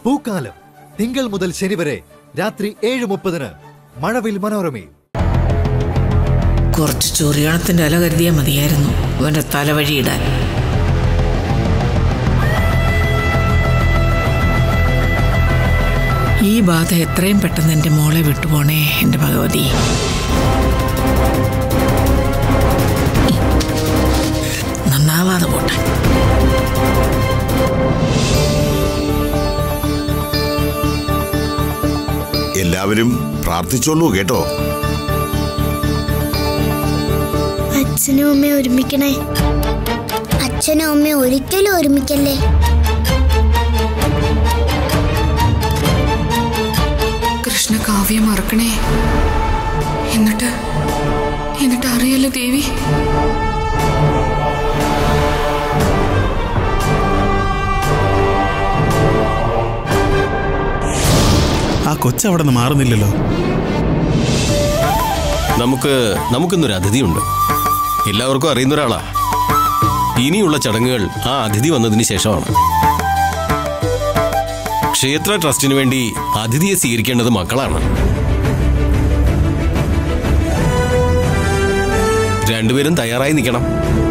പൂക്കാലം തിങ്കൾ മുതൽ ശനി വരെ രാത്രി 7:30 മഴവിൽ മനോരമയിൽ. കുറച്ച് ചൊറിയണത്തിന്റെ ഇല കരുതിയാൽ മതിയായിരുന്നു അവന്റെ തലവഴിയിടാൻ. ഈ ബാധ എത്രയും പെട്ടെന്ന് എൻ്റെ മോളെ വിട്ടുപോണേ എൻ്റെ ഭഗവതി. നന്നാവാതെ പോട്ടെ. എല്ലാവരും പ്രാർത്ഥിച്ചോളൂ കേട്ടോ. അച്ഛനും അമ്മയും ഒരുമിക്കണേ. അച്ഛനും അമ്മയും ഒരിക്കലും ഒരുമിക്കല്ലേ. കൃഷ്ണ കാവ്യം മറക്കണേ. എന്നിട്ട് അറിയല്ലോ ദേവി. ആ കൊച്ചവിടെ നിന്ന് മാറുന്നില്ലല്ലോ. നമുക്കിന്നൊരു അതിഥിയുണ്ട്. എല്ലാവർക്കും അറിയുന്ന ഒരാളാ. ഇനിയുള്ള ചടങ്ങുകൾ ആ അതിഥി വന്നതിന് ശേഷമാണ്. ക്ഷേത്ര ട്രസ്റ്റിന് വേണ്ടി അതിഥിയെ സ്വീകരിക്കേണ്ടത് മക്കളാണ്. രണ്ടുപേരും തയ്യാറായി നിൽക്കണം.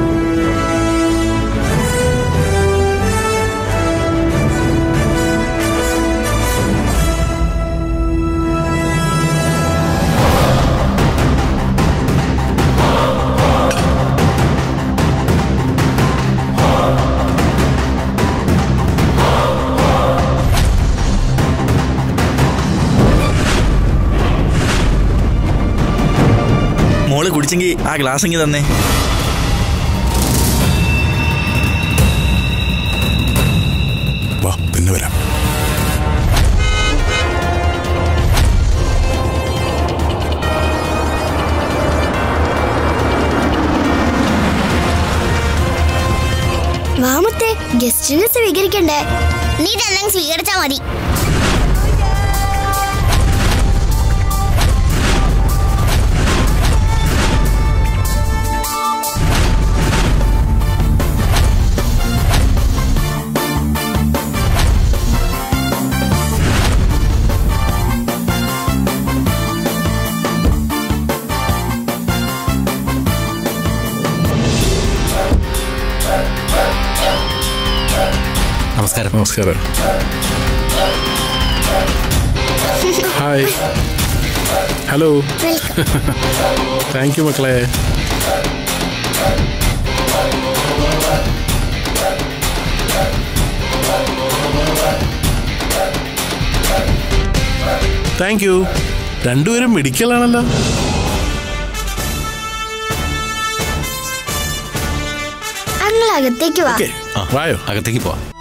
മോള് കുടിച്ചെങ്കിൽ ആ ഗ്ലാസ് എങ്കിൽ തന്നെ. വാ, പിന്നെ വരാം. വാമത്തെ ഗസ്റ്റിനെ സ്വീകരിക്കണ്ടേ? നീ തന്നെ സ്വീകരിച്ചാ മതി. നമസ്കാരം. ഹായ്. ഹലോ. താങ്ക് യു മക്കളെ. Thank you. രണ്ടുപേരും മെഡിക്കലാണല്ലോ. അകത്തേക്ക് വാ. വായോ, അകത്തേക്ക് പോവാം.